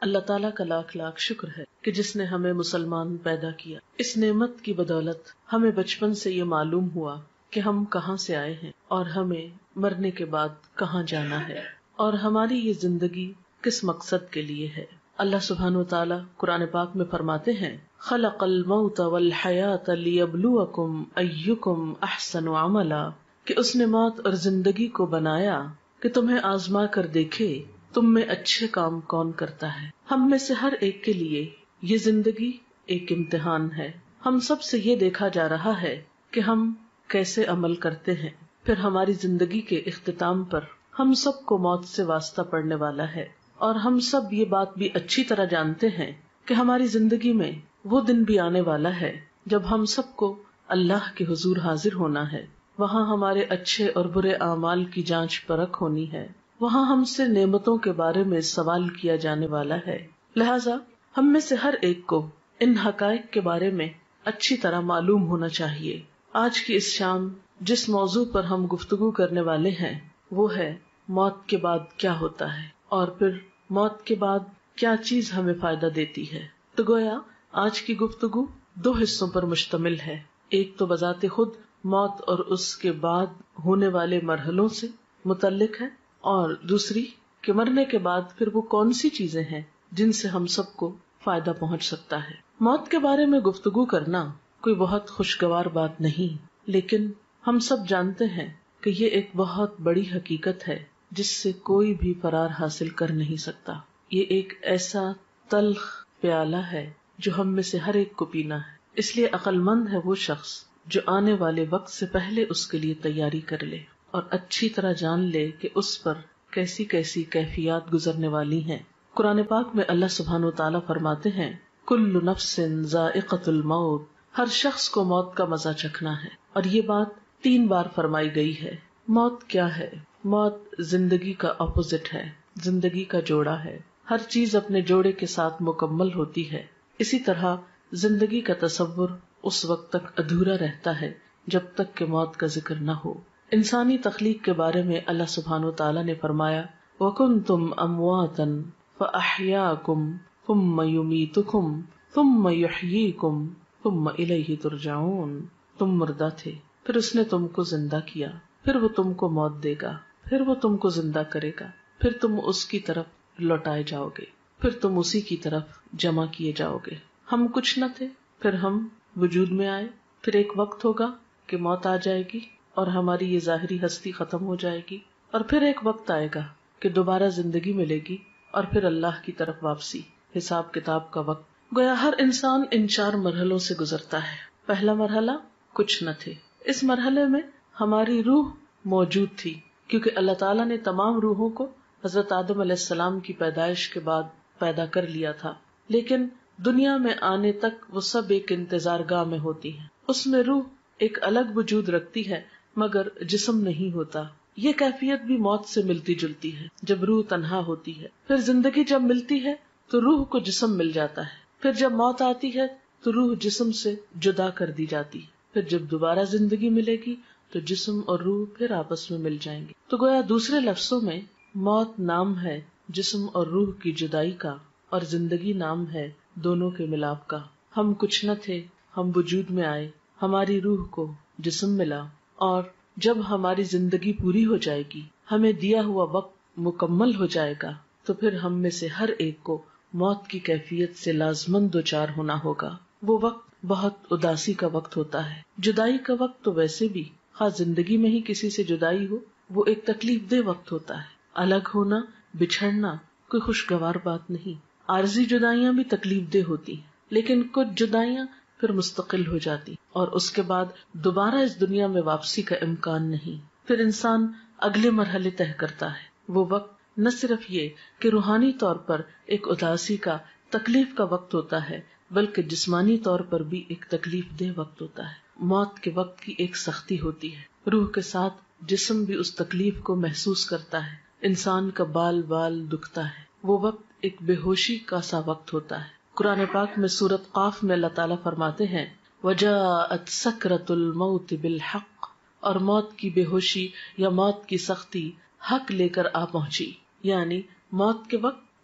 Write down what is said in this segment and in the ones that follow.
اللہ تعالیٰ کا لاکھ لاکھ شکر ہے کہ جس نے ہمیں مسلمان پیدا کیا. اس نعمت کی بدولت ہمیں بچپن سے یہ معلوم ہوا کہ ہم کہاں سے آئے ہیں اور ہمیں مرنے کے بعد کہاں جانا ہے اور ہماری یہ زندگی کس مقصد کے لیے ہے. اللہ سبحانہ وتعالی قرآن پاک میں فرماتے ہیں خلق الموت والحیات لیبلوکم ایکم احسن عملا، کہ اس نے موت اور زندگی کو بنایا کہ تمہیں آزما کر دیکھے تم میں اچھے کام کون کرتا ہے. ہم میں سے ہر ایک کے لیے یہ زندگی ایک امتحان ہے. ہم سب سے یہ دیکھا جا رہا ہے کہ ہم کیسے عمل کرتے ہیں. پھر ہماری زندگی کے اختتام پر ہم سب کو موت سے واسطہ پڑنے والا ہے، اور ہم سب یہ بات بھی اچھی طرح جانتے ہیں کہ ہماری زندگی میں وہ دن بھی آنے والا ہے جب ہم سب کو اللہ کے حضور حاضر ہونا ہے. وہاں ہمارے اچھے اور برے اعمال کی جانچ پرکھ ہونی ہے. وہاں ہم سے نعمتوں کے بارے میں سوال کیا جانے والا ہے. لہٰذا ہم میں سے ہر ایک کو ان حقائق کے بارے میں اچھی طرح معلوم ہونا چاہیے. آج کی اس شام جس موضوع پر ہم گفتگو کرنے والے ہیں وہ ہے موت کے بعد کیا ہوتا ہے، اور پھر موت کے بعد کیا چیز ہمیں فائدہ دیتی ہے. تو گویا آج کی گفتگو 2 حصوں پر مشتمل ہے. ایک تو بذات خود موت اور اس کے بعد ہونے والے مرحلوں سے متعلق ہے، اور دوسری کہ مرنے کے بعد پھر وہ کون سی چیزیں ہیں جن سے ہم سب کو فائدہ پہنچ سکتا ہے. موت کے بارے میں گفتگو کرنا کوئی بہت خوشگوار بات نہیں، لیکن ہم سب جانتے ہیں کہ یہ ایک بہت بڑی حقیقت ہے جس سے کوئی بھی فرار حاصل کر نہیں سکتا. یہ ایک ایسا تلخ پیالہ ہے جو ہم میں سے ہر ایک کو پینا ہے. اس لیے عقل مند ہے وہ شخص جو آنے والے وقت سے پہلے اس کے لیے تیاری کر لے اور اچھی طرح جان لے کہ اس پر کیسی کیسی کیفیات گزرنے والی ہیں. قرآن پاک میں اللہ سبحانہ وتعالی فرماتے ہیں کل نفس ذائقۃ الموت، ہر شخص کو موت کا مزہ چکھنا ہے. اور یہ بات 3 بار فرمائی گئی ہے. موت کیا ہے؟ موت زندگی کا اپوزٹ ہے، زندگی کا جوڑا ہے. ہر چیز اپنے جوڑے کے ساتھ مکمل ہوتی ہے. اسی طرح زندگی کا تصور اس وقت تک ادھورا رہتا ہے جب تک کہ موت کا ذکر نہ ہو. انسانی تخلیق کے بارے میں اللہ سبحانہ وتعالی نے فرمایا وَكُنْتُمْ أَمْوَاتًا فَأَحْيَاكُمْ ثُمَّ يُمِيتُكُمْ ثُمَّ يُحْيِيكُمْ ثُمَّ إِلَيْهِ تُرْجَعُونَ. تم مردہ تھے، پھر اس نے تم کو زندہ کیا، پھر وہ تم کو موت دے گا، پھر وہ تم کو زندہ کرے گا، پھر تم اس کی طرف لوٹائے جاؤ گے، پھر تم اسی کی طرف جمع کیے جاؤ گے. ہم کچھ نہ تھے، پھر ہم وجود میں آئے، پھر ایک وقت ہوگا کہ موت آ جائے گی اور ہماری یہ ظاہری ہستی ختم ہو جائے گی، اور پھر ایک وقت آئے گا کہ دوبارہ زندگی ملے گی اور پھر اللہ کی طرف واپسی، حساب کتاب کا وقت. گویا ہر انسان ان 4 مرحلوں سے گزرتا ہے. پہلا مرحلہ کچھ نہ تھے. اس مرحلے میں ہماری روح موجود تھی کیونکہ اللہ تعالیٰ نے تمام روحوں کو حضرت آدم علیہ السلام کی پیدائش کے بعد پیدا کر لیا تھا، لیکن دنیا میں آنے تک وہ سب ایک انتظار گاہ میں ہوتی ہیں. اس میں روح ایک الگ وجود رکھتی ہے مگر جسم نہیں ہوتا. یہ کیفیت بھی موت سے ملتی جلتی ہے جب روح تنہا ہوتی ہے. پھر زندگی جب ملتی ہے تو روح کو جسم مل جاتا ہے. پھر جب موت آتی ہے تو روح جسم سے جدا کر دی جاتی ہے. پھر جب دوبارہ زندگی ملے گی تو جسم اور روح پھر آپس میں مل جائیں گے. تو گویا دوسرے لفظوں میں موت نام ہے جسم اور روح کی جدائی کا، اور زندگی نام ہے دونوں کے ملاپ کا. ہم کچھ نہ تھے، ہم وجود میں آئے، ہماری روح کو جسم ملا، اور جب ہماری زندگی پوری ہو جائے گی، ہمیں دیا ہوا وقت مکمل ہو جائے گا، تو پھر ہم میں سے ہر ایک کو موت کی کیفیت سے لازماً دوچار ہونا ہوگا. وہ وقت بہت اداسی کا وقت ہوتا ہے. جدائی کا وقت تو ویسے بھی خاص زندگی میں ہی کسی سے جدائی ہو وہ ایک تکلیف دہ وقت ہوتا ہے. الگ ہونا، بچھڑنا کوئی خوشگوار بات نہیں. عارضی جدائیاں بھی تکلیف دہ ہوتی ہیں، لیکن کچھ جدائیاں پھر مستقل ہو جاتی اور اس کے بعد دوبارہ اس دنیا میں واپسی کا امکان نہیں. پھر انسان اگلے مرحلے طے کرتا ہے. وہ وقت نہ صرف یہ کہ روحانی طور پر ایک اداسی کا، تکلیف کا وقت ہوتا ہے، بلکہ جسمانی طور پر بھی ایک تکلیف دہ وقت ہوتا ہے. موت کے وقت کی ایک سختی ہوتی ہے، روح کے ساتھ جسم بھی اس تکلیف کو محسوس کرتا ہے. انسان کا بال بال دکھتا ہے. وہ وقت ایک بے ہوشی کا سا وقت ہوتا ہے. قرآن پاک میں سورۃ قاف میں اللہ تعالیٰ فرماتے ہیں وَجَاءَتْ سَكْرَةُ الْمَوْتِ بِالْحَقِّ، اور موت کی بے ہوشی یا موت کی سختی حق لے کر آ پہنچی. یعنی موت کے وقت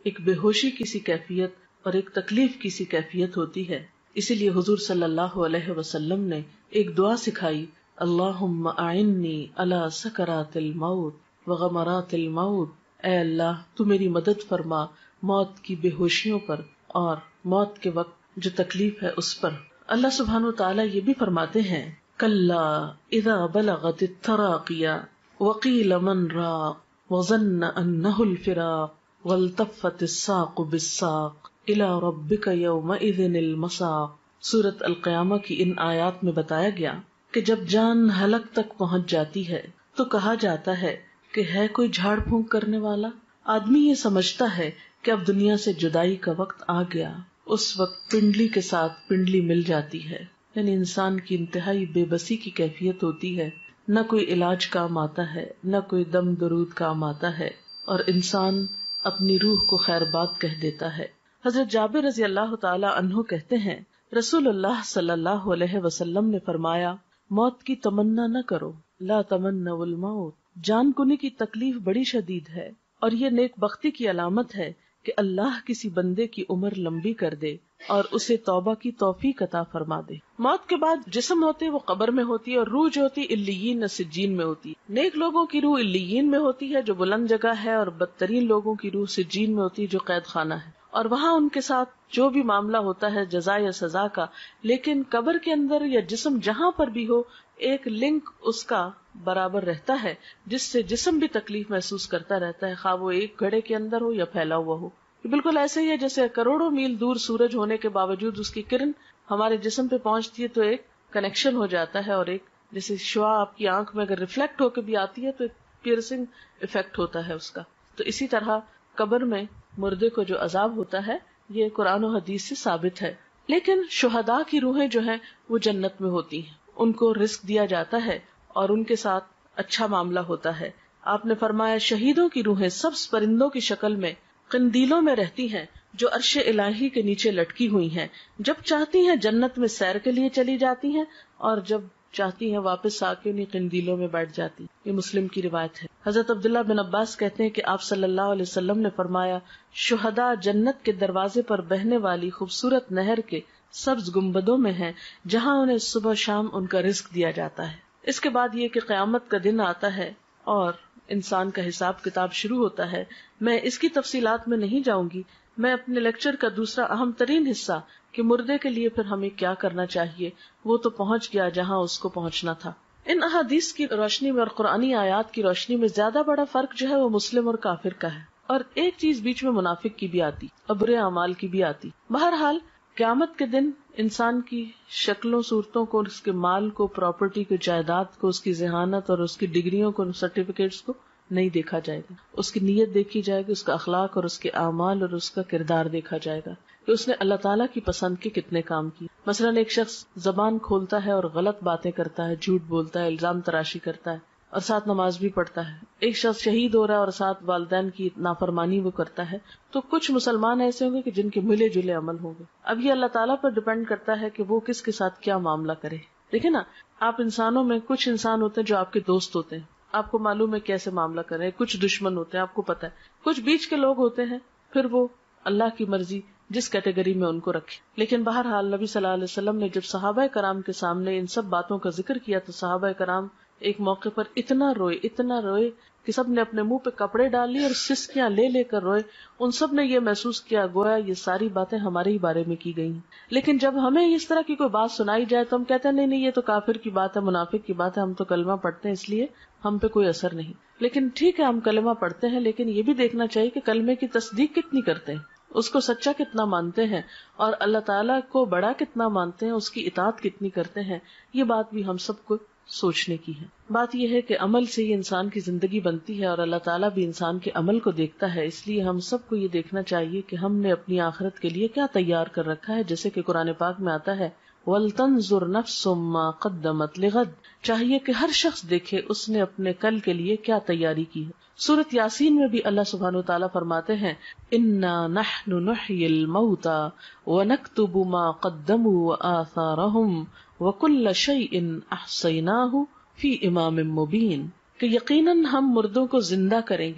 ایک بے ہوشی کی سی کیفیت اور ایک تکلیف کی سی کیفیت ہوتی ہے. اسی لیے حضور صلی اللہ علیہ وسلم نے ایک دعا سکھائی، اللہم اعنی علی سکرات الموت وغمرات الموت. اے اللہ تو میری مدد فرما موت کی بے ہوشیوں پر اور موت کے وقت جو تکلیف ہے اس پر. اللہ سبحانہ وتعالی یہ بھی فرماتے ہیں، کلا اذا بلغت التراقی وقیل من راق وظن انہ الفراق والتفت الساق بالساق الی ربک یومئذ المساق. سورۃ القیامہ کی ان آیات میں بتایا گیا کہ جب جان حلق تک پہنچ جاتی ہے تو کہا جاتا ہے کہ ہے کوئی جھاڑ پھونک کرنے والا. آدمی یہ سمجھتا ہے کہ اب دنیا سے جدائی کا وقت آ گیا. اس وقت پنڈلی کے ساتھ پنڈلی مل جاتی ہے، یعنی انسان کی انتہائی بے بسی کی کیفیت ہوتی ہے. نہ کوئی علاج کام آتا ہے، نہ کوئی دم درود کام آتا ہے، اور انسان اپنی روح کو خیر بات کہہ دیتا ہے. حضرت جابر رضی اللہ تعالی عنہ کہتے ہیں، رسول اللہ صلی اللہ علیہ وسلم نے فرمایا، موت کی تمنا نہ کرو، لا تمنوا الموت. جان کنی کی تکلیف بڑی شدید ہے، اور یہ نیک بختی کی علامت ہے کہ اللہ کسی بندے کی عمر لمبی کر دے اور اسے توبہ کی توفیق عطا فرما دے. موت کے بعد جسم ہوتے وہ قبر میں ہوتی ہے، اور روح جو ہوتی علیین سجین میں ہوتی ہے. نیک لوگوں کی روح علیین میں ہوتی ہے جو بلند جگہ ہے، اور بدترین لوگوں کی روح سجین میں ہوتی ہے جو قید خانہ ہے، اور وہاں ان کے ساتھ جو بھی معاملہ ہوتا ہے جزا یا سزا کا. لیکن قبر کے اندر یا جسم جہاں پر بھی ہو ایک لنک اس کا برابر رہتا ہے، جس سے جسم بھی تکلیف محسوس کرتا رہتا ہے، خواہ وہ ایک گھڑے کے اندر ہو یا پھیلا ہوا ہو. بالکل ایسے ہی ہے جیسے کروڑوں میل دور سورج ہونے کے باوجود اس کی کرن ہمارے جسم پہ پہنچتی ہے تو ایک کنیکشن ہو جاتا ہے، اور ایک جیسے شعاع آپ کی آنکھ میں اگر ریفلیکٹ ہو کے بھی آتی ہے تو ایک پیئرسنگ افیکٹ ہوتا ہے اس کا. تو اسی طرح قبر میں مردے کو جو عذاب ہوتا ہے یہ قرآن و حدیث سے ثابت ہے. لیکن شہداء کی روحیں جو ہیں وہ جنت میں ہوتی ہیں، ان کو رزق دیا جاتا ہے اور ان کے ساتھ اچھا معاملہ ہوتا ہے. آپ نے فرمایا، شہیدوں کی روحیں سبز پرندوں کی شکل میں قندیلوں میں رہتی ہیں جو عرش الہی کے نیچے لٹکی ہوئی ہیں. جب چاہتی ہیں جنت میں سیر کے لیے چلی جاتی ہیں، اور جب چاہتی ہیں واپس آ کے انہیں قندیلوں میں بیٹھ جاتی. یہ مسلم کی روایت ہے. حضرت عبداللہ بن عباس کہتے ہیں کہ آپ صلی اللہ علیہ وسلم نے فرمایا، شہداء جنت کے دروازے پر بہنے والی خوبصورت نہر کے سبز گنبدوں میں ہیں جہاں انہیں صبح شام ان کا رزق دیا جاتا ہے. اس کے بعد یہ کہ قیامت کا دن آتا ہے اور انسان کا حساب کتاب شروع ہوتا ہے. میں اس کی تفصیلات میں نہیں جاؤں گی. میں اپنے لیکچر کا دوسرا اہم ترین حصہ کہ مردے کے لیے پھر ہمیں کیا کرنا چاہیے وہ تو پہنچ گیا جہاں اس کو پہنچنا تھا. ان احادیث کی روشنی میں اور قرآنی آیات کی روشنی میں زیادہ بڑا فرق جو ہے وہ مسلم اور کافر کا ہے، اور ایک چیز بیچ میں منافق کی بھی آتی اور برے اعمال کی بھی آتی. بہرحال قیامت کے دن انسان کی شکلوں صورتوں کو، اس کے مال کو، پراپرٹی کو، جائیداد کو، اس کی ذہانت اور اس کی ڈگریوں کو، سرٹیفکیٹس کو نہیں دیکھا جائے گا. اس کی نیت دیکھی جائے گی، اس کا اخلاق اور اس کے اعمال اور اس کا کردار دیکھا جائے گا کہ اس نے اللہ تعالیٰ کی پسند کے کتنے کام کیے. مثلاً ایک شخص زبان کھولتا ہے اور غلط باتیں کرتا ہے، جھوٹ بولتا ہے، الزام تراشی کرتا ہے اور ساتھ نماز بھی پڑھتا ہے. ایک شخص شہید ہو رہا ہے اور ساتھ والدین کی نافرمانی وہ کرتا ہے. تو کچھ مسلمان ایسے ہوں گے کہ جن کے ملے جلے عمل ہوں گے. اب یہ اللہ تعالیٰ پر ڈیپینڈ کرتا ہے کہ وہ کس کے ساتھ کیا معاملہ کرے. دیکھیں نا، آپ انسانوں میں کچھ انسان ہوتے ہیں جو آپ کے دوست ہوتے ہیں، آپ کو معلوم ہے کیسے معاملہ کریں. کچھ دشمن ہوتے ہیں، آپ کو پتا ہے. کچھ بیچ کے لوگ ہوتے ہیں، پھر وہ اللہ کی مرضی جس کیٹیگری میں ان کو رکھے. لیکن بہرحال نبی صلی اللہ علیہ وسلم نے جب صحابہ کرام کے سامنے ان سب باتوں کا ذکر کیا تو صحابہ کرام ایک موقع پر اتنا روئے کہ سب نے اپنے منہ پہ کپڑے ڈال لیے اور سسکیاں لے لے کر روئے. ان سب نے یہ محسوس کیا گویا یہ ساری باتیں ہمارے ہی بارے میں کی گئی ہیں. لیکن جب ہمیں اس طرح کی کوئی بات سنائی جائے تو ہم کہتے ہیں نہیں یہ تو کافر کی بات ہے، منافق کی بات ہے، ہم تو کلمہ پڑھتے ہیں اس لیے ہم پہ کوئی اثر نہیں. لیکن ٹھیک ہے ہم کلمہ پڑھتے ہیں، لیکن یہ بھی دیکھنا چاہیے کہ کلمے کی تصدیق کتنی کرتے ہیں، اس کو سچا کتنا مانتے ہیں، اور اللہ تعالیٰ کو بڑا کتنا مانتے ہیں، اس کی اطاعت کتنی کرتے ہیں. یہ بات بھی ہم سب کو سوچنے کی ہے. بات یہ ہے کہ عمل سے ہی انسان کی زندگی بنتی ہے اور اللہ تعالیٰ بھی انسان کے عمل کو دیکھتا ہے. اس لیے ہم سب کو یہ دیکھنا چاہیے کہ ہم نے اپنی آخرت کے لیے کیا تیار کر رکھا ہے. جیسے کہ قرآن پاک میں آتا ہے وَلْتَنْظُرْ نَفْسٌ مَّا قَدَّمَتْ لِغَدٍ، چاہیے کہ ہر شخص دیکھے اس نے اپنے کل کے لیے کیا تیاری کی ہے. سورۃ یاسین میں بھی اللہ سبحانہ و تعالیٰ فرماتے ہیں اِنَّا نَحْنُ نُحْيِي الْمَوْتَىٰ وَنَكْتُبُ مَا قَدَّمُوا وَآثَارَهُمْ وَكُلَّ شَيْءٍ أَحْصَيْنَاهُ فِي إِمَامٍ مُبِينٍ، کہ یقیناً ہم مردوں کو زندہ کریں گے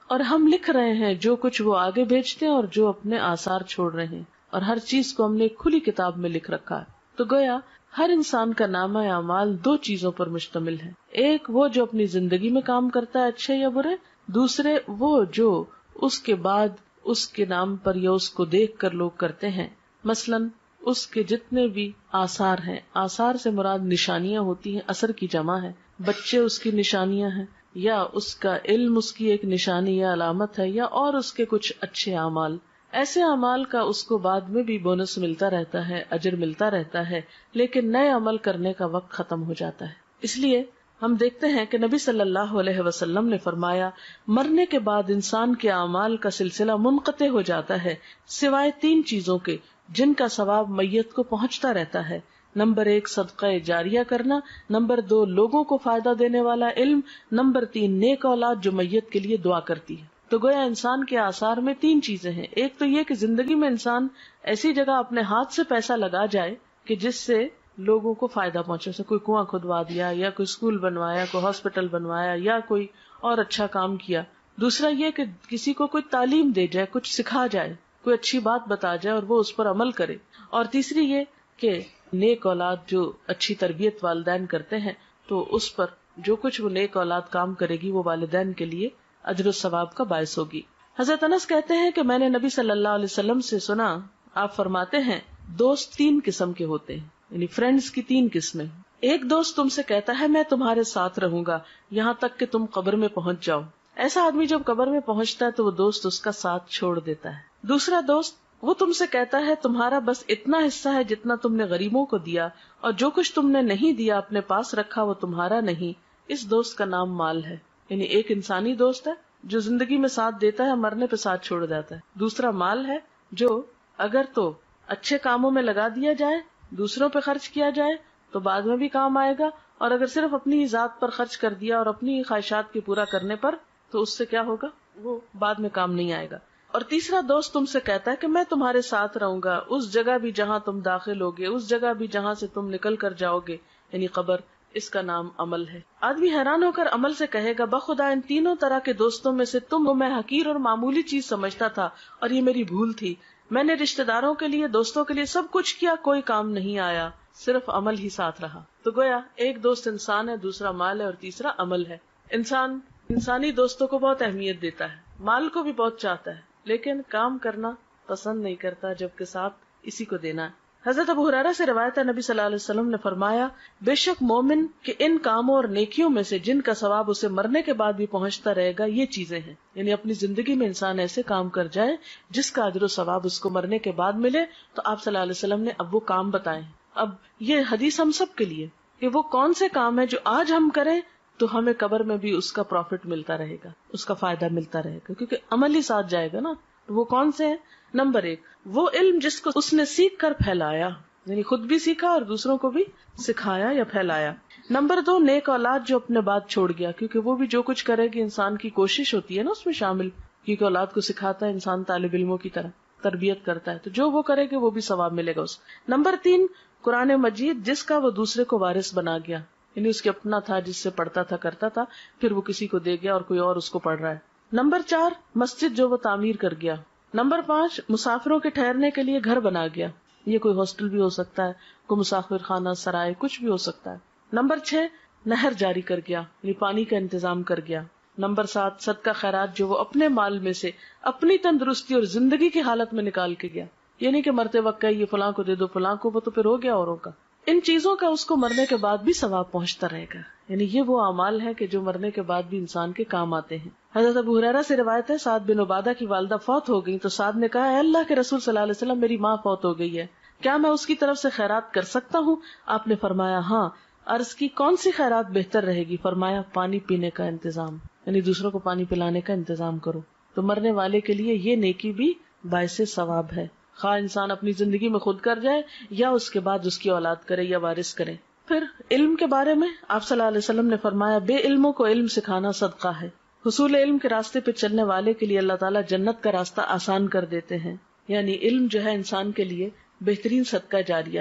اور ہم لکھ رہے ہیں جو کچھ وہ آگے بھیجتے ہیں اور جو اپنے آثار چھوڑ رہے ہیں، اور ہر چیز کو ہم نے ایک کھلی کتاب میں لکھ رکھا ہے. تو گویا ہر انسان کا نامہ اعمال دو چیزوں پر مشتمل ہے، ایک وہ جو اپنی زندگی میں کام کرتا ہے اچھے یا برے، دوسرے وہ جو اس کے بعد اس کے نام پر یا اس کو دیکھ کر لوگ کرتے ہیں. مثلاً اس کے جتنے بھی آثار ہیں، آثار سے مراد نشانیاں ہوتی ہیں، اثر کی جمع ہے. بچے اس کی نشانیاں ہیں، یا اس کا علم اس کی ایک نشانی یا علامت ہے، یا اور اس کے کچھ اچھے اعمال. ایسے اعمال کا اس کو بعد میں بھی بونس ملتا رہتا ہے، اجر ملتا رہتا ہے، لیکن نئے عمل کرنے کا وقت ختم ہو جاتا ہے. اس لیے ہم دیکھتے ہیں کہ نبی صلی اللہ علیہ وسلم نے فرمایا مرنے کے بعد انسان کے اعمال کا سلسلہ منقطع ہو جاتا ہے سوائے تین چیزوں کے جن کا ثواب میت کو پہنچتا رہتا ہے. نمبر 1 صدقہ جاریہ کرنا، نمبر 2 لوگوں کو فائدہ دینے والا علم، نمبر 3 نیک اولاد جو میت کے لیے دعا کرتی ہے. تو گویا انسان کے آثار میں تین چیزیں ہیں. ایک تو یہ کہ زندگی میں انسان ایسی جگہ اپنے ہاتھ سے پیسہ لگا جائے کہ جس سے لوگوں کو فائدہ پہنچے، سے کوئی کنواں کھدوا دیا، یا کوئی اسکول بنوایا، کوئی ہاسپٹل بنوایا، یا کوئی اور اچھا کام کیا. دوسرا یہ کہ کسی کو کوئی تعلیم دے جائے، کچھ سکھا جائے، کوئی اچھی بات بتا جائے اور وہ اس پر عمل کرے. اور تیسری یہ کہ نیک اولاد جو اچھی تربیت والدین کرتے ہیں تو اس پر جو کچھ وہ نیک اولاد کام کرے گی وہ والدین کے لیے اجر و ثواب کا باعث ہوگی. حضرت انس کہتے ہیں کہ میں نے نبی صلی اللہ علیہ وسلم سے سنا، آپ فرماتے ہیں دوست تین قسم کے ہوتے ہیں، یعنی فرینڈز کی تین قسمیں. ایک دوست تم سے کہتا ہے میں تمہارے ساتھ رہوں گا یہاں تک کہ تم قبر میں پہنچ جاؤ. ایسا آدمی جب قبر میں پہنچتا ہے تو وہ دوست اس کا ساتھ چھوڑ دیتا ہے. دوسرا دوست وہ تم سے کہتا ہے تمہارا بس اتنا حصہ ہے جتنا تم نے غریبوں کو دیا، اور جو کچھ تم نے نہیں دیا اپنے پاس رکھا وہ تمہارا نہیں. اس دوست کا نام مال ہے. یعنی ایک انسانی دوست ہے جو زندگی میں ساتھ دیتا ہے، مرنے پہ ساتھ چھوڑ جاتا ہے. دوسرا مال ہے جو اگر تو اچھے کاموں میں لگا دیا جائے، دوسروں پہ خرچ کیا جائے تو بعد میں بھی کام آئے گا، اور اگر صرف اپنی ذات پر خرچ کر دیا اور اپنی خواہشات کے پورا کرنے پر تو اس سے کیا ہوگا، وہ بعد میں کام نہیں آئے گا. اور تیسرا دوست تم سے کہتا ہے کہ میں تمہارے ساتھ رہوں گا اس جگہ بھی جہاں تم داخل ہوگے، اس جگہ بھی جہاں سے تم نکل کر جاؤ گے، یعنی قبر. اس کا نام عمل ہے. آدمی حیران ہو کر عمل سے کہے گا بخدا ان تینوں طرح کے دوستوں میں سے تم میں حقیر اور معمولی چیز سمجھتا تھا اور یہ میری بھول تھی. میں نے رشتہ داروں کے لیے، دوستوں کے لیے سب کچھ کیا، کوئی کام نہیں آیا، صرف عمل ہی ساتھ رہا. تو گویا ایک دوست انسان ہے، دوسرا مال ہے اور تیسرا عمل ہے. انسان انسانی دوستوں کو بہت اہمیت دیتا ہے، مال کو بھی بہت چاہتا ہے، لیکن کام کرنا پسند نہیں کرتا جبکہ ساتھ اسی کو دینا ہے. حضرت ابو ہریرہ سے روایت ہے نبی صلی اللہ علیہ وسلم نے فرمایا بے شک مومن کے ان کاموں اور نیکیوں میں سے جن کا ثواب اسے مرنے کے بعد بھی پہنچتا رہے گا یہ چیزیں ہیں. یعنی اپنی زندگی میں انسان ایسے کام کر جائے جس کا اجر و ثواب اس کو مرنے کے بعد ملے. تو آپ صلی اللہ علیہ وسلم نے اب وہ کام بتائے. اب یہ حدیث ہم سب کے لیے کہ وہ کون سے کام ہیں جو آج ہم کریں تو ہمیں قبر میں بھی اس کا پروفٹ ملتا رہے گا، اس کا فائدہ ملتا رہے گا، کیونکہ عمل ہی ساتھ جائے گا نا. وہ کون سے ہیں؟ نمبر 1 وہ علم جس کو اس نے سیکھ کر پھیلایا، یعنی خود بھی سیکھا اور دوسروں کو بھی سکھایا یا پھیلایا. نمبر 2 نیک اولاد جو اپنے بعد چھوڑ گیا، کیونکہ وہ بھی جو کچھ کرے گی انسان کی کوشش ہوتی ہے نا اس میں شامل، کیونکہ اولاد کو سکھاتا ہے انسان طالب علموں کی طرح تربیت کرتا ہے، تو جو وہ کرے گی وہ بھی ثواب ملے گا اس. نمبر 3 قرآن مجید جس کا وہ دوسرے کو وارث بنا گیا، یعنی اس کے اپنا تھا جس سے پڑھتا تھا کرتا تھا، پھر وہ کسی کو دے گیا اور کوئی اور اس کو پڑھ رہا ہے. نمبر 4 مسجد جو وہ تعمیر کر گیا. نمبر 5 مسافروں کے ٹھہرنے کے لیے گھر بنا گیا، یہ کوئی ہاسٹل بھی ہو سکتا ہے، کوئی مسافر خانہ سرائے کچھ بھی ہو سکتا ہے. نمبر 6 نہر جاری کر گیا، یعنی پانی کا انتظام کر گیا. نمبر 7 صدقہ خیرات جو وہ اپنے مال میں سے اپنی تندرستی اور زندگی کی حالت میں نکال کے گیا، یعنی کہ مرتے وقت یہ فلاں کو دے دو فلاں کو، وہ تو پھر ہو گیا اوروں کا. ان چیزوں کا اس کو مرنے کے بعد بھی ثواب پہنچتا رہے گا. یعنی یہ وہ اعمال ہے کہ جو مرنے کے بعد بھی انسان کے کام آتے ہیں. حضرت ابو ہریرہ سے روایت ہے سعد بن عبادہ کی والدہ فوت ہو گئی تو سعد نے کہا اے اللہ کے رسول صلی اللہ علیہ وسلم میری ماں فوت ہو گئی ہے، کیا میں اس کی طرف سے خیرات کر سکتا ہوں؟ آپ نے فرمایا ہاں. عرض کی کون سی خیرات بہتر رہے گی؟ فرمایا پانی پینے کا انتظام، یعنی دوسروں کو پانی پلانے کا انتظام کرو. تو مرنے والے کے لیے یہ نیکی بھی باعث ثواب ہے، خواہ انسان اپنی زندگی میں خود کر جائے یا اس کے بعد اس کی اولاد کرے یا وارث کرے. پھر علم کے بارے میں آپ صلی اللہ علیہ وسلم نے فرمایا بے علموں کو علم سکھانا صدقہ ہے. حصول علم کے راستے پہ چلنے والے کے لیے اللہ تعالیٰ جنت کا راستہ آسان کر دیتے ہیں. یعنی علم جو ہے انسان کے لیے بہترین صدقہ جاریہ ہے.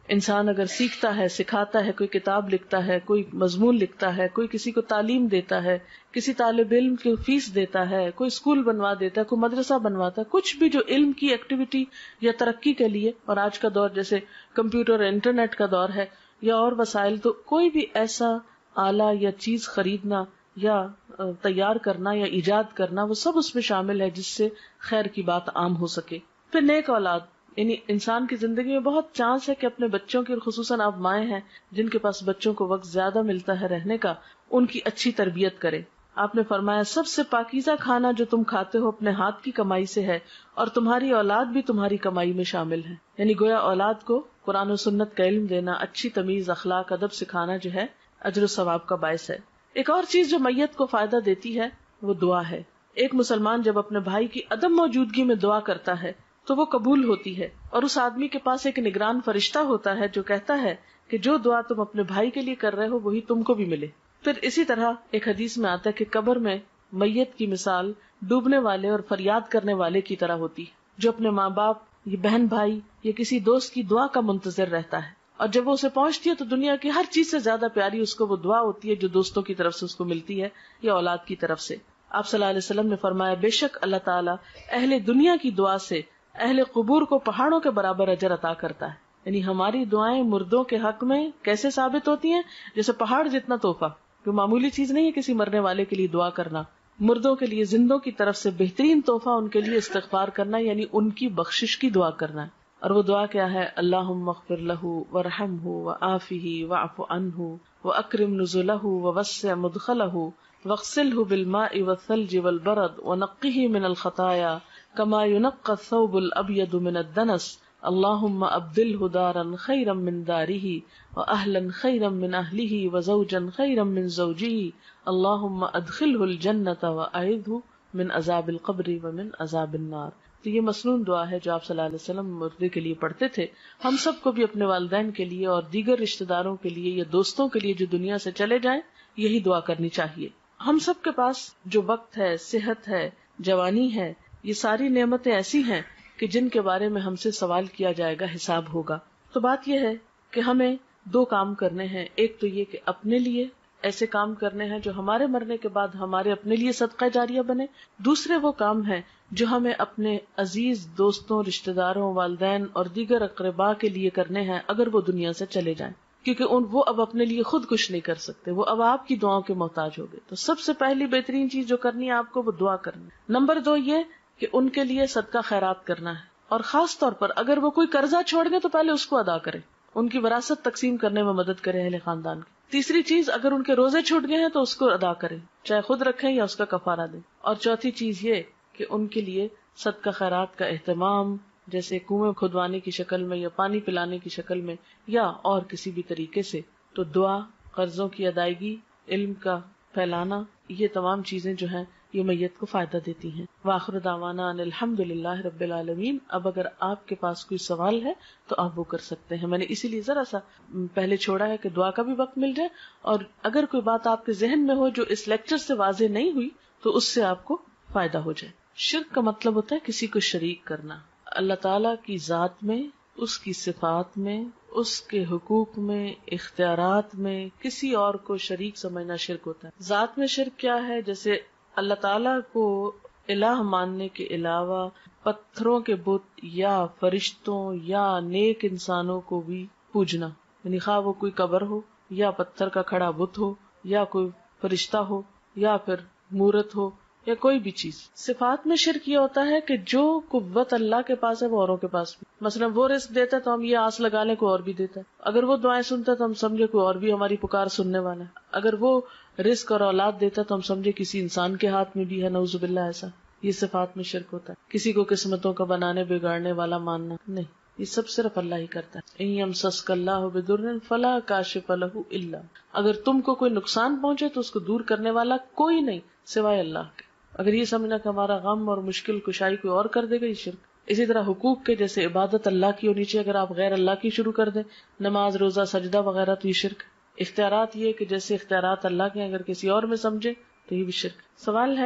انسان اگر سیکھتا ہے، سکھاتا ہے، کوئی کتاب لکھتا ہے، کوئی مضمون لکھتا ہے، کوئی کسی کو تعلیم دیتا ہے، کسی طالب علم کی فیس دیتا ہے، کوئی اسکول بنوا دیتا ہے، کوئی مدرسہ بنواتا ہے، کچھ بھی جو علم کی ایکٹیویٹی یا ترقی کے لیے، اور آج کا دور جیسے کمپیوٹر انٹرنیٹ کا دور ہے یا اور وسائل، تو کوئی بھی ایسا آلہ یا چیز خریدنا یا تیار کرنا یا ایجاد کرنا، وہ سب اس میں شامل ہے جس سے خیر کی بات عام ہو سکے. پھر نیک اولاد، یعنی انسان کی زندگی میں بہت چانس ہے کہ اپنے بچوں کی، خصوصاً آپ مائیں ہیں جن کے پاس بچوں کو وقت زیادہ ملتا ہے رہنے کا، ان کی اچھی تربیت کرے. آپ نے فرمایا سب سے پاکیزہ کھانا جو تم کھاتے ہو اپنے ہاتھ کی کمائی سے ہے، اور تمہاری اولاد بھی تمہاری کمائی میں شامل ہے. یعنی گویا اولاد کو قرآن و سنت کا علم دینا، اچھی تمیز، اخلاق، ادب سکھانا جو ہے اجر و ثواب کا باعث ہے. ایک اور چیز جو میت کو فائدہ دیتی ہے وہ دعا ہے. ایک مسلمان جب اپنے بھائی کی عدم موجودگی میں دعا کرتا ہے تو وہ قبول ہوتی ہے، اور اس آدمی کے پاس ایک نگران فرشتہ ہوتا ہے جو کہتا ہے کہ جو دعا تم اپنے بھائی کے لیے کر رہے ہو وہی تم کو بھی ملے. پھر اسی طرح ایک حدیث میں آتا ہے کہ قبر میں میت کی مثال ڈوبنے والے اور فریاد کرنے والے کی طرح ہوتی ہے، جو اپنے ماں باپ یا بہن بھائی یا کسی دوست کی دعا کا منتظر رہتا ہے، اور جب وہ اسے پہنچتی ہے تو دنیا کی ہر چیز سے زیادہ پیاری اس کو وہ دعا ہوتی ہے جو دوستوں کی طرف سے اس کو ملتی ہے یا اولاد کی طرف سے. آپ صلی اللہ علیہ وسلم نے فرمایا بے شک اللہ تعالیٰ اہل دنیا کی دعا سے اہل قبور کو پہاڑوں کے برابر اجر عطا کرتا ہے. یعنی ہماری دعائیں مردوں کے حق میں کیسے ثابت ہوتی ہیں؟ جیسے پہاڑ جتنا تحفہ، جو معمولی چیز نہیں ہے کسی مرنے والے کے لیے دعا کرنا. مردوں کے لیے زندوں کی طرف سے بہترین تحفہ ان کے لیے استغفار کرنا، یعنی ان کی بخشش کی دعا کرنا. اور وہ دعا کیا ہے؟ اللہم اغفر لہ وارحمہ وعافہ واعف عنہ واکرم نزلہ ووسع مدخلہ واغسلہ بالماء والثلج والبرد ونقہ من الخطایا کما ينقى الثوب الابيض من الدنس اللہم ابدلہ دارا خیرا من دارہ واہلا خیرا من اہلہ وزوجا خیرا من زوجہ اللہم ادخلہ الجنۃ واعذہ من عذاب القبر ومن عذاب النار. تو یہ مسنون دعا ہے جو آپ صلی اللہ علیہ وسلم مردے کے لیے پڑھتے تھے. ہم سب کو بھی اپنے والدین کے لیے اور دیگر رشتہ داروں کے لیے یا دوستوں کے لیے جو دنیا سے چلے جائیں یہی دعا کرنی چاہیے. ہم سب کے پاس جو وقت ہے، صحت ہے، جوانی ہے، یہ ساری نعمتیں ایسی ہیں کہ جن کے بارے میں ہم سے سوال کیا جائے گا، حساب ہوگا. تو بات یہ ہے کہ ہمیں دو کام کرنے ہیں. ایک تو یہ کہ اپنے لیے ایسے کام کرنے ہیں جو ہمارے مرنے کے بعد ہمارے اپنے لیے صدقہ جاریہ بنے. دوسرے وہ کام ہیں جو ہمیں اپنے عزیز دوستوں، رشتہ داروں، والدین اور دیگر اقرباء کے لیے کرنے ہیں اگر وہ دنیا سے چلے جائیں، کیونکہ وہ اب اپنے لیے خود کچھ نہیں کر سکتے، وہ اب آپ کی دعاؤں کے محتاج ہو گئے. تو سب سے پہلی بہترین چیز جو کرنی ہے آپ کو وہ دعا کرنی. نمبر 2 یہ کہ ان کے لیے صدقہ خیرات کرنا ہے، اور خاص طور پر اگر وہ کوئی قرضہ چھوڑ گئے تو پہلے اس کو ادا کریں، ان کی وراثت تقسیم کرنے میں مدد کریں اہل خاندان کی. تیسری چیز، اگر ان کے روزے چھوٹ گئے ہیں تو اس کو ادا کریں، چاہے خود رکھیں یا اس کا کفارہ دیں. اور چوتھی چیز یہ کہ ان کے لیے صدقہ خیرات کا اہتمام، جیسے کنویں کھدوانے کی شکل میں یا پانی پلانے کی شکل میں یا اور کسی بھی طریقے سے. تو دعا، قرضوں کی ادائیگی، علم کا پھیلانا، یہ تمام چیزیں جو ہیں یہ میت کو فائدہ دیتی ہیں. وآخر دعوانا ان الحمد للہ رب العالمین. اب اگر آپ کے پاس کوئی سوال ہے تو آپ وہ کر سکتے ہیں. میں نے اسی لیے ذرا سا پہلے چھوڑا ہے کہ دعا کا بھی وقت مل جائے، اور اگر کوئی بات آپ کے ذہن میں ہو جو اس لیکچر سے واضح نہیں ہوئی تو اس سے آپ کو فائدہ ہو جائے. شرک کا مطلب ہوتا ہے کسی کو شریک کرنا. اللہ تعالیٰ کی ذات میں، اس کی صفات میں، اس کے حقوق میں، اختیارات میں کسی اور کو شریک سمجھنا شرک ہوتا ہے. ذات میں شرک کیا ہے؟ جیسے اللہ تعالیٰ کو الہ ماننے کے علاوہ پتھروں کے بت یا فرشتوں یا نیک انسانوں کو بھی پوجنا، یعنی خواہ وہ کوئی قبر ہو یا پتھر کا کھڑا بت ہو یا کوئی فرشتہ ہو یا پھر مورت ہو یا کوئی بھی چیز. صفات میں شرک یہ ہوتا ہے کہ جو قوت اللہ کے پاس ہے وہ اوروں کے پاس بھی. مثلا وہ رزق دیتا ہے تو ہم یہ آس لگا لیں کوئی اور بھی دیتا ہے. اگر وہ دعائیں سنتا ہے تو ہم سمجھے کوئی اور بھی ہماری پکار سننے والا ہے. اگر وہ رزق اور اولاد دیتا ہے تو ہم سمجھے کسی انسان کے ہاتھ میں بھی ہے، نعوذ باللہ. ایسا یہ صفات میں شرک ہوتا ہے. کسی کو قسمتوں کا بنانے بگاڑنے والا ماننا نہیں، یہ سب صرف اللہ ہی کرتا ہے. ان یمسسک اللہ بضر فلا کاشف لہ الا، اگر تم کو کوئی نقصان پہنچے تو اس کو دور کرنے والا کوئی نہیں سوائے اللہ کے. اگر یہ سمجھنا کہ ہمارا غم اور مشکل کشائی کوئی اور کر دے گا، یہ شرک. اسی طرح حقوق کے، جیسے عبادت اللہ کی ہونی چاہیے، اگر آپ غیر اللہ کی شروع کر دیں، نماز، روزہ، سجدہ وغیرہ، تو یہ شرک. اختیارات یہ کہ جیسے اختیارات اللہ کے اگر کسی اور میں سمجھے تو یہ بھی شرک. سوال ہے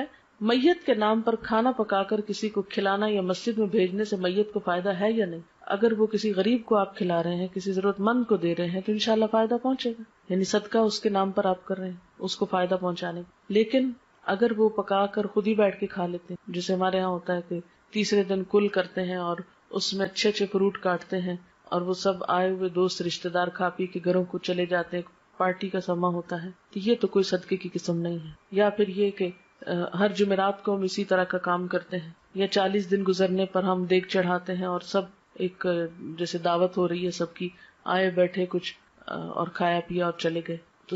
میت کے نام پر کھانا پکا کر کسی کو کھلانا یا مسجد میں بھیجنے سے میت کو فائدہ ہے یا نہیں؟ اگر وہ کسی غریب کو آپ کھلا رہے ہیں، کسی ضرورت مند کو دے رہے ہیں، تو انشاءاللہ فائدہ پہنچے گا، یعنی صدقہ اس کے نام پر آپ کر رہے ہیں، اس کو فائدہ پہنچانے کا۔ لیکن اگر وہ پکا کر خود ہی بیٹھ کے کھا لیتے ہیں، جیسے ہمارے ہاں ہوتا ہے کہ تیسرے دن کل کرتے ہیں اور اس میں اچھے اچھے فروٹ کاٹتے ہیں اور وہ سب آئے ہوئے دوست رشتہ دار کھا پی کے گھروں کو چلے جاتے ہیں، پارٹی کا سما ہوتا ہے، تو یہ تو کوئی صدقے کی قسم نہیں ہے۔ یا پھر یہ کہ ہر جمعرات کو ہم اسی طرح کا کام کرتے ہیں، یا 40 دن گزرنے پر ہم دیگ چڑھاتے ہیں اور سب ایک جیسے دعوت ہو رہی ہے سب کی، آئے بیٹھے کچھ اور کھایا پیا اور چلے گئے، تو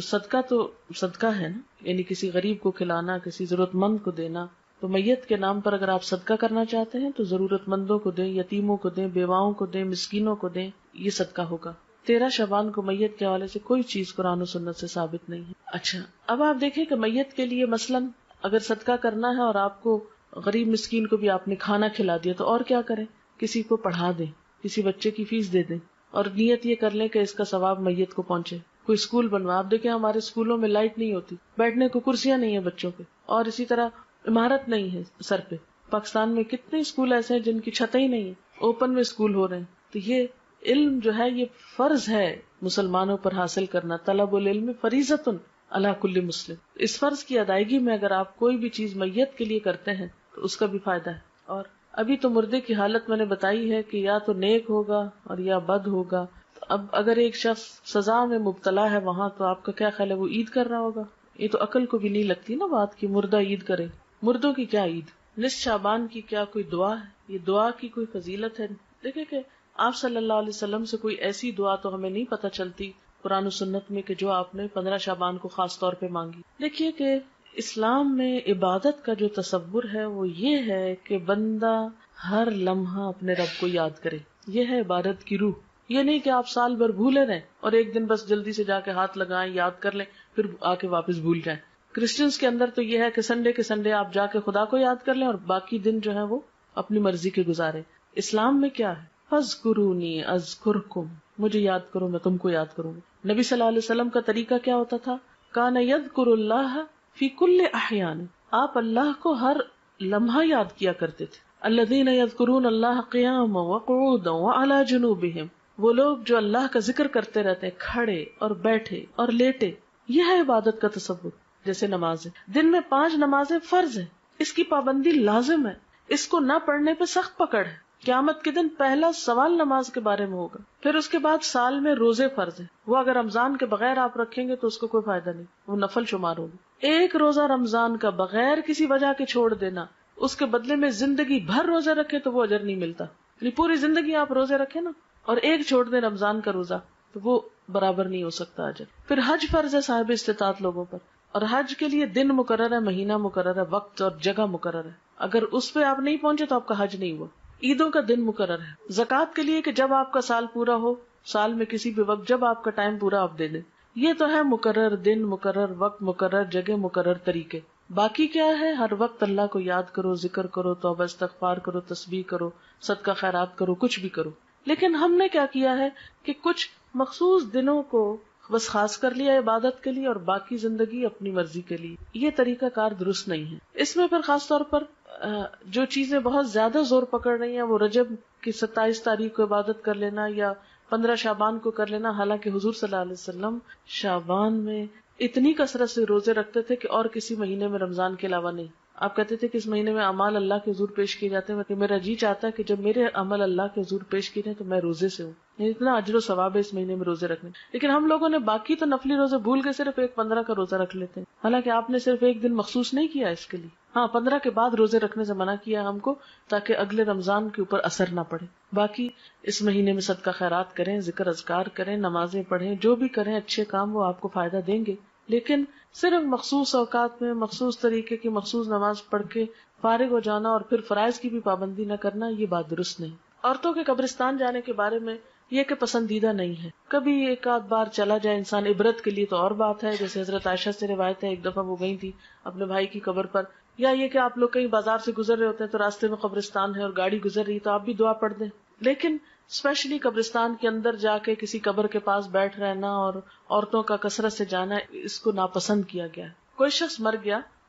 صدقہ ہے نا، یعنی کسی غریب کو کھلانا، کسی ضرورت مند کو دینا۔ تو میت کے نام پر اگر آپ صدقہ کرنا چاہتے ہیں تو ضرورت مندوں کو دیں، یتیموں کو دیں، بیواؤں کو دیں، مسکینوں کو دیں، یہ صدقہ ہوگا۔ 13 شعبان کو میت کے حوالے سے کوئی چیز قرآن و سنت سے ثابت نہیں ہے۔ اچھا، اب آپ دیکھیں کہ میت کے لیے مثلاً اگر صدقہ کرنا ہے اور آپ کو غریب مسکین کو بھی آپ نے کھانا کھلا دیا، تو اور کیا کریں؟ کسی کو پڑھا دیں، کسی بچے کی فیس دے دیں، اور نیت یہ کر لیں کہ اس کا ثواب میت کو پہنچے۔ کوئی اسکول بنوا، آپ دیکھیں ہمارے اسکولوں میں لائٹ نہیں ہوتی، بیٹھنے کو کرسیاں نہیں ہیں بچوں پہ، اور اسی طرح عمارت نہیں ہے سر پہ۔ پاکستان میں کتنے اسکول ایسے ہیں جن کی چھتیں ہی نہیں ہیں، اوپن میں اسکول ہو رہے ہیں۔ تو یہ علم جو ہے یہ فرض ہے مسلمانوں پر حاصل کرنا، طلب العلم فریضۃ علی کل مسلم۔ اس فرض کی ادائیگی میں اگر آپ کوئی بھی چیز میت کے لیے کرتے ہیں تو اس کا بھی فائدہ ہے۔ اور ابھی تو مردے کی حالت میں نے بتائی ہے کہ یا تو نیک ہوگا اور یا بد ہوگا۔ تو اب اگر ایک شخص سزا میں مبتلا ہے وہاں، تو آپ کا کیا خیال ہے وہ عید کر رہا ہوگا؟ یہ تو عقل کو بھی نہیں لگتی نا بات کہ مردہ عید کرے۔ مردوں کی کیا عید؟ نصف شعبان کی کیا کوئی دعا ہے؟ یہ دعا کی کوئی فضیلت ہے؟ دیکھیں کہ آپ صلی اللہ علیہ وسلم سے کوئی ایسی دعا تو ہمیں نہیں پتہ چلتی قرآن و سنت میں کہ جو آپ نے 15 شعبان کو خاص طور پہ مانگی۔ دیکھیے کہ اسلام میں عبادت کا جو تصور ہے وہ یہ ہے کہ بندہ ہر لمحہ اپنے رب کو یاد کرے، یہ ہے عبادت کی روح۔ یہ نہیں کہ آپ سال بھر بھولے رہیں اور ایک دن بس جلدی سے جا کے ہاتھ لگائیں، یاد کر لیں، پھر آ کے واپس بھول جائیں۔ کرسچنس کے اندر تو یہ ہے کہ سنڈے کے سنڈے آپ جا کے خدا کو یاد کر لیں اور باقی دن جو ہے وہ اپنی مرضی کے گزارے۔ اسلام میں کیا ہے؟ فاذکرونی اذکرکم، مجھے یاد کرو میں تم کو یاد کروں گا۔ نبی صلی اللہ علیہ وسلم کا طریقہ کیا ہوتا تھا؟ کان یذکر اللہ فی کل احیان، آپ اللہ کو ہر لمحہ یاد کیا کرتے تھے۔ الذین یذکرون اللہ قیاما وقعودا وعلی جنوبہم، وہ لوگ جو اللہ کا ذکر کرتے رہتے ہیں کھڑے اور بیٹھے اور لیٹے۔ یہ ہے عبادت کا تصور۔ جیسے نمازیں، دن میں 5 نمازیں فرض ہیں، اس کی پابندی لازم ہے، اس کو نہ پڑھنے پہ سخت پکڑ ہے۔ قیامت کے دن پہلا سوال نماز کے بارے میں ہوگا۔ پھر اس کے بعد سال میں روزے فرض ہیں، وہ اگر رمضان کے بغیر آپ رکھیں گے تو اس کو کوئی فائدہ نہیں، وہ نفل شمار ہوگی۔ ایک روزہ رمضان کا بغیر کسی وجہ کے چھوڑ دینا، اس کے بدلے میں زندگی بھر روزے رکھے تو وہ اجر نہیں ملتا۔ یعنی پوری زندگی آپ روزے رکھے نا اور ایک چھوڑ دیں رمضان کا روزہ تو وہ برابر نہیں ہو سکتا اجر۔ پھر حج فرض ہے صاحب استطاعت لوگوں پر، اور حج کے لیے دن مقرر ہے، مہینہ مقرر ہے، وقت اور جگہ مقرر ہے۔ اگر اس پہ آپ نہیں پہنچے تو آپ کا حج نہیں ہوا۔ عیدوں کا دن مقرر ہے، زکوٰۃ کے لیے کہ جب آپ کا سال پورا ہو، سال میں کسی بھی وقت جب آپ کا ٹائم پورا آپ دے دیں، یہ تو ہے مقرر دن، مقرر وقت، مقرر جگہ، مقرر طریقے۔ باقی کیا ہے؟ ہر وقت اللہ کو یاد کرو، ذکر کرو، توبہ استغفار کرو، تسبیح کرو، صدقہ خیرات کرو، کچھ بھی کرو۔ لیکن ہم نے کیا کیا ہے کہ کچھ مخصوص دنوں کو بس خاص کر لیا عبادت کے لیے اور باقی زندگی اپنی مرضی کے لیے۔ یہ طریقہ کار درست نہیں ہے۔ اس میں پھر خاص طور پر جو چیزیں بہت زیادہ زور پکڑ رہی ہیں وہ رجب کی 27 تاریخ کو عبادت کر لینا یا 15 شعبان کو کر لینا، حالانکہ حضور صلی اللہ علیہ وسلم شعبان میں اتنی کثرت سے روزے رکھتے تھے کہ اور کسی مہینے میں رمضان کے علاوہ نہیں۔ آپ کہتے تھے کہ اس مہینے میں اعمال اللہ کے حضور پیش کیے جاتے ہیں کہ میرا جی چاہتا ہے کہ جب میرے عمل اللہ کے حضور پیش کیے جائیں تو میں روزے سے ہوں، یعنی اتنا اجر و ثواب ہے اس مہینے میں روزے رکھنے۔ لیکن ہم لوگوں نے باقی تو نفلی روزے بھول کے صرف ایک 15 کا روزہ رکھ لیتے ہیں، حالانکہ آپ نے صرف ایک دن مخصوص نہیں کیا اس کے لیے۔ ہاں 15 کے بعد روزے رکھنے سے منع کیا ہم کو تاکہ اگلے رمضان کے اوپر اثر نہ پڑے۔ باقی اس مہینے میں صدقہ خیرات کریں، ذکر اذکار کریں، نمازیں پڑھیں، جو بھی کریں اچھے کام وہ آپ کو فائدہ دیں گے۔ لیکن صرف مخصوص اوقات میں مخصوص طریقے کی مخصوص نماز پڑھ کے فارغ ہو جانا اور پھر فرائض کی بھی پابندی نہ کرنا، یہ بات درست نہیں۔ عورتوں کے قبرستان جانے کے بارے میں یہ کہ پسندیدہ نہیں ہے، کبھی ایک آدھ بار چلا جائے انسان عبرت کے لیے تو اور بات ہے، جیسے حضرت عائشہ سے روایت ہے ایک دفعہ وہ گئی تھی اپنے بھائی کی قبر پر، یا یہ کہ آپ لوگ کہیں بازار سے گزر رہے ہوتے ہیں تو راستے میں قبرستان ہے اور گاڑی گزر رہی تو آپ بھی دعا پڑھ دیں۔ لیکن اسپیشلی قبرستان کے اندر جا کے کسی قبر کے پاس بیٹھ رہنا اور عورتوں کا کثرت سے جانا، اس کو ناپسند کیا گیا ہے۔ کوئی شخص مر گیا،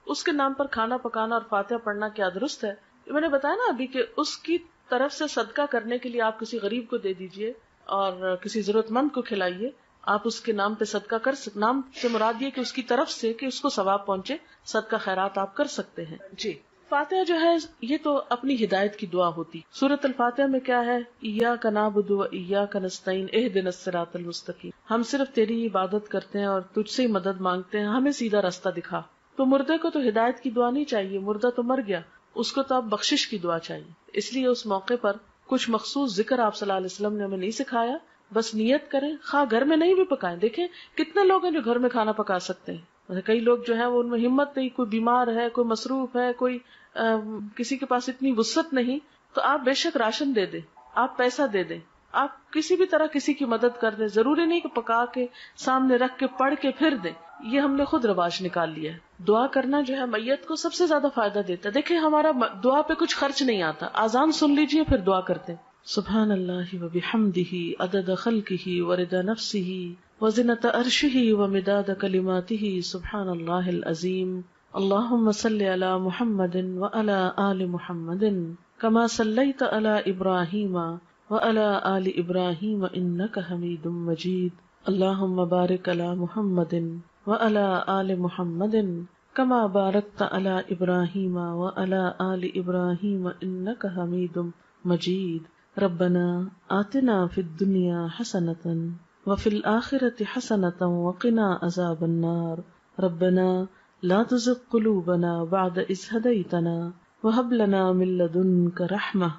اس کے نام پر کھانا پکانا اور فاتحہ پڑھنا کیا درست ہے؟ میں نے بتایا نا ابھی کہ اس کی طرف سے صدقہ کرنے کے لیے آپ کسی غریب کو دے دیجئے اور کسی ضرورت مند کو کھلائیے. آپ اس کے نام پہ صدقہ کر سکتے. نام سے مراد یہ کہ اس کی طرف سے کہ اس کو ثواب پہنچے، صدقہ خیرات آپ کر سکتے ہیں. جی فاتحہ جو ہے یہ تو اپنی ہدایت کی دعا ہوتی. سورۃ الفاتحہ میں کیا ہے؟ ایاک نعبد و ایاک نستعین اہدنا الصراط المستقیم. ہم صرف تیری عبادت کرتے ہیں اور تجھ سے ہی مدد مانگتے ہیں، ہمیں سیدھا راستہ دکھا. تو مردے کو تو ہدایت کی دعا نہیں چاہیے، مردہ تو مر گیا، اس کو تو اب بخشش کی دعا چاہیے. اس لیے اس موقع پر کچھ مخصوص ذکر آپ صلی اللہ علیہ وسلم نے ہمیں نہیں سکھایا. بس نیت کریں، خواہ گھر میں نہیں بھی پکائیں. دیکھیں کتنے لوگ ہیں جو گھر میں کھانا پکا سکتے ہیں. کئی لوگ جو ہیں وہ ان میں ہمت نہیں، کوئی بیمار ہے، کوئی مصروف ہے، کوئی کسی کے پاس اتنی وسعت نہیں. تو آپ بے شک راشن دے دیں، آپ پیسہ دے دیں، آپ کسی بھی طرح کسی کی مدد کر دیں. ضروری نہیں کہ پکا کے سامنے رکھ کے پڑھ کے پھر دیں. یہ ہم نے خود رواج نکال لیا ہے. دعا کرنا جو ہے میت کو سب سے زیادہ فائدہ دیتا ہے. دیکھیں ہمارا دعا پہ کچھ خرچ نہیں آتا. اذان سن لیجئے پھر دعا کرتے ہیں. سبحان اللہ وبحمدہ عدد خلقہ ورضا نفسہ وزنۃ عرشہ ومداد کلماتہ سبحان اللہ العظیم. اللہم صلی علی محمد وعلی آل محمد کما صلیت علی ابراہیم وعلی آل ابراہیم انک حمید مجید. اللہم بارک علی محمد وعلی آل محمد کما بارکت علی ابراہیم وعلی آل ابراہیم انک حمید مجید. ربنا آتنا فی الدنیا حسنۃ وفی الآخرۃ حسنۃ وقنا عذاب النار. ربنا لا تزغ قلوبنا بعد إذ هديتنا وهب لنا من لدنك رحمة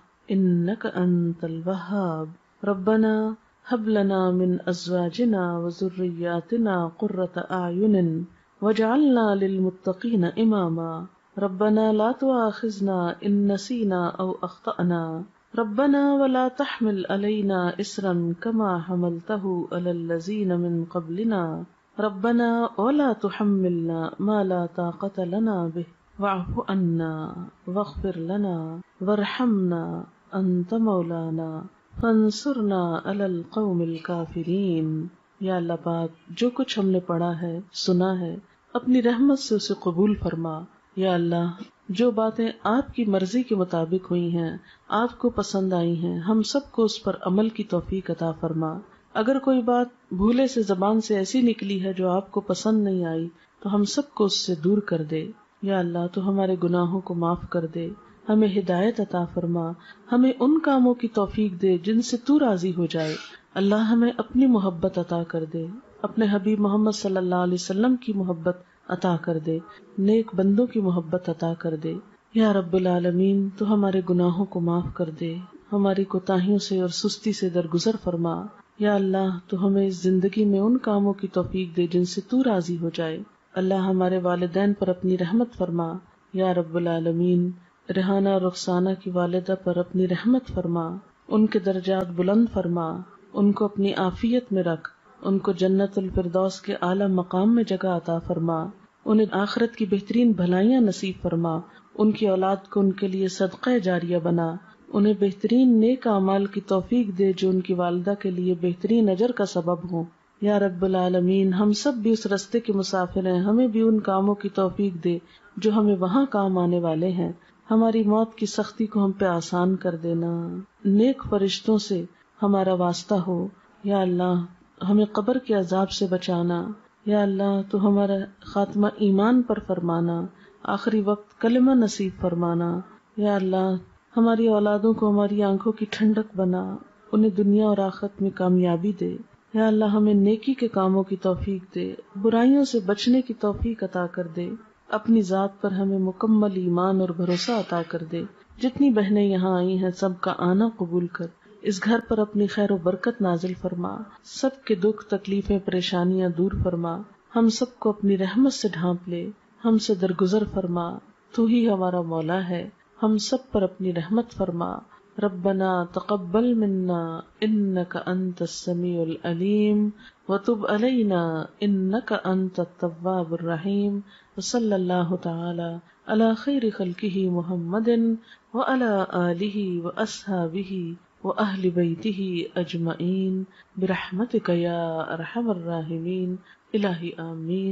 إنك أنت الوهاب. ربنا هب لنا من أزواجنا وذرياتنا قرة أعين واجعلنا للمتقين إماما. ربنا لا تؤاخذنا إن نسينا أو أخطأنا. ربنا ولا تحمل علينا إصرا كما حملته على الذين من قبلنا. ربنا ولا تحملنا ما لا طاقة لنا به واعف عنا واغفر لنا وارحمنا أنت مولانا فانصرنا على القوم الكافرين. یا اللہ پاک جو کچھ ہم نے پڑھا ہے سنا ہے اپنی رحمت سے اسے قبول فرما. یا اللہ جو باتیں آپ کی مرضی کے مطابق ہوئی ہیں، آپ کو پسند آئی ہیں، ہم سب کو اس پر عمل کی توفیق عطا فرما. اگر کوئی بات بھولے سے زبان سے ایسی نکلی ہے جو آپ کو پسند نہیں آئی تو ہم سب کو اس سے دور کر دے. یا اللہ تو ہمارے گناہوں کو معاف کر دے، ہمیں ہدایت عطا فرما، ہمیں ان کاموں کی توفیق دے جن سے تو راضی ہو جائے. اللہ ہمیں اپنی محبت عطا کر دے، اپنے حبیب محمد صلی اللہ علیہ وسلم کی محبت عطا کر دے، نیک بندوں کی محبت عطا کر دے. یا رب العالمین تو ہمارے گناہوں کو معاف کر دے، ہماری کوتاہیوں سے اور سستی سے درگزر فرما. یا اللہ تو ہمیں اس زندگی میں ان کاموں کی توفیق دے جن سے تو راضی ہو جائے. اللہ ہمارے والدین پر اپنی رحمت فرما. یا رب العالمین ریحانہ اور رخسانہ کی والدہ پر اپنی رحمت فرما، ان کے درجات بلند فرما، ان کو اپنی عافیت میں رکھ، ان کو جنت الفردوس کے اعلی مقام میں جگہ عطا فرما، انہیں آخرت کی بہترین بھلائیاں نصیب فرما، ان کی اولاد کو ان کے لیے صدقہ جاریہ بنا، انہیں بہترین نیک اعمال کی توفیق دے جو ان کی والدہ کے لیے بہترین اجر کا سبب ہوں. یا رب العالمین ہم سب بھی اس رستے کے مسافر ہیں، ہمیں بھی ان کاموں کی توفیق دے جو ہمیں وہاں کام آنے والے ہیں. ہماری موت کی سختی کو ہم پہ آسان کر دینا، نیک فرشتوں سے ہمارا واسطہ ہو. یا اللہ ہمیں قبر کے عذاب سے بچانا. یا اللہ تو ہمارا خاتمہ ایمان پر فرمانا، آخری وقت کلمہ نصیب فرمانا. یا اللہ ہماری اولادوں کو ہماری آنکھوں کی ٹھنڈک بنا، انہیں دنیا اور آخرت میں کامیابی دے. یا اللہ ہمیں نیکی کے کاموں کی توفیق دے، برائیوں سے بچنے کی توفیق عطا کر دے. اپنی ذات پر ہمیں مکمل ایمان اور بھروسہ عطا کر دے. جتنی بہنیں یہاں آئی ہیں سب کا آنا قبول کر، اس گھر پر اپنی خیر و برکت نازل فرما، سب کے دکھ تکلیفیں پریشانیاں دور فرما، ہم سب کو اپنی رحمت سے ڈھانپ لے، ہم سے درگزر فرما. تو ہی ہمارا مولا ہے، ہم سب پر اپنی رحمت فرما. ربنا تقبل منا انک انت السمیع العلیم وتب علینا انک انت التواب الرحیم. وصلی اللہ تعالی علی خیر خلقہ محمد وعلی آلہ واصحابہ واہل بیتہ اجمعین برحمتک یا ارحم الراحمین. الہی آمین.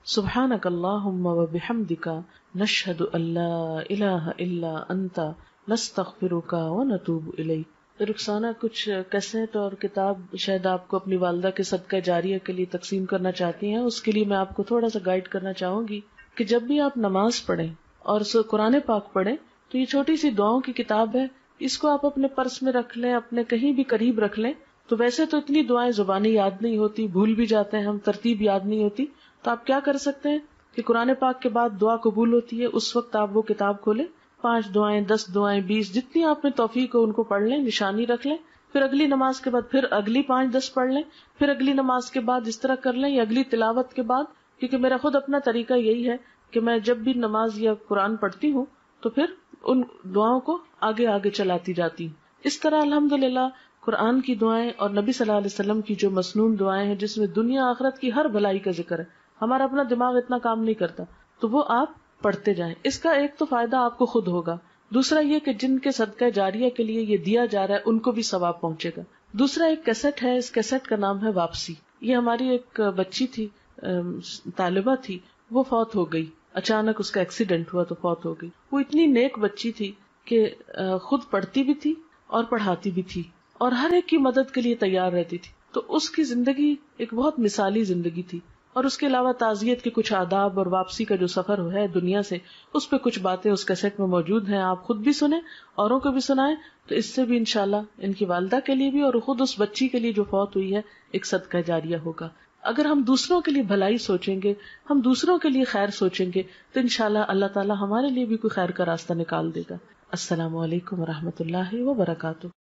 سبحانک اللہم و بحمدک نشہد ان لا الہ الا انت نستغفرک و نتوب الیک۔ رخسانہ کچھ کیسٹ اور کتاب شاید آپ کو اپنی والدہ کے صدقہ جاریہ کے لیے تقسیم کرنا چاہتی ہیں، اس کے لیے میں آپ کو تھوڑا سا گائیڈ کرنا چاہوں گی کہ جب بھی آپ نماز پڑھیں اور قرآن پاک پڑھیں تو یہ چھوٹی سی دعاؤں کی کتاب ہے، اس کو آپ اپنے پرس میں رکھ لیں، اپنے کہیں بھی قریب رکھ لیں۔ تو ویسے تو اتنی دعائیں زبانی یاد نہیں ہوتی، بھول بھی جاتے ہیں ہم، ترتیب یاد نہیں ہوتی، تو آپ کیا کر سکتے ہیں کہ قرآن پاک کے بعد دعا قبول ہوتی ہے، اس وقت آپ وہ کتاب کھولیں، 5 دعائیں، 10 دعائیں، 20 جتنی آپ میں توفیق ہو ان کو پڑھ لیں، نشانی رکھ لیں، پھر اگلی نماز کے بعد پھر اگلی 5-10 پڑھ لیں، پھر اگلی نماز کے بعد اس طرح کر لیں، یا اگلی تلاوت کے بعد، کیونکہ میرا خود اپنا طریقہ یہی ہے کہ میں جب بھی نماز یا قرآن پڑھتی ہوں تو پھر ان دعاؤں کو آگے آگے چلاتی جاتی ہوں۔ اس طرح الحمدللہ قرآن کی دعائیں اور نبی صلی اللہ علیہ وسلم کی جو مسنون دعائیں ہیں جس میں دنیا آخرت کی ہر بھلائی کا ذکر ہے، ہمارا اپنا دماغ اتنا کام نہیں کرتا، تو وہ آپ پڑھتے جائیں۔ اس کا ایک تو فائدہ آپ کو خود ہوگا، دوسرا یہ کہ جن کے صدقہ جاریہ کے لیے یہ دیا جا رہا ہے ان کو بھی ثواب پہنچے گا۔ دوسرا ایک کیسٹ ہے، اس کیسٹ کا نام ہے واپسی۔ یہ ہماری ایک بچی تھی، طالبہ تھی، وہ فوت ہو گئی، اچانک اس کا ایکسیڈنٹ ہوا تو فوت ہو گئی۔ وہ اتنی نیک بچی تھی کہ خود پڑھتی بھی تھی اور پڑھاتی بھی تھی اور ہر ایک کی مدد کے لیے تیار رہتی تھی، تو اس کی زندگی ایک بہت مثالی زندگی تھی۔ اور اس کے علاوہ تعزیت کے کچھ آداب اور واپسی کا جو سفر ہے دنیا سے، اس پہ کچھ باتیں اس کیسٹ میں موجود ہیں، آپ خود بھی سنیں، اوروں کو بھی سنائیں، تو اس سے بھی انشاءاللہ ان کی والدہ کے لیے بھی اور خود اس بچی کے لیے جو فوت ہوئی ہے ایک صدقہ جاریہ ہوگا۔ اگر ہم دوسروں کے لیے بھلائی سوچیں گے، ہم دوسروں کے لیے خیر سوچیں گے، تو انشاءاللہ اللہ تعالی ہمارے لیے بھی کوئی خیر کا راستہ نکال دے گا۔ السلام علیکم ورحمۃ اللہ وبرکاتہ۔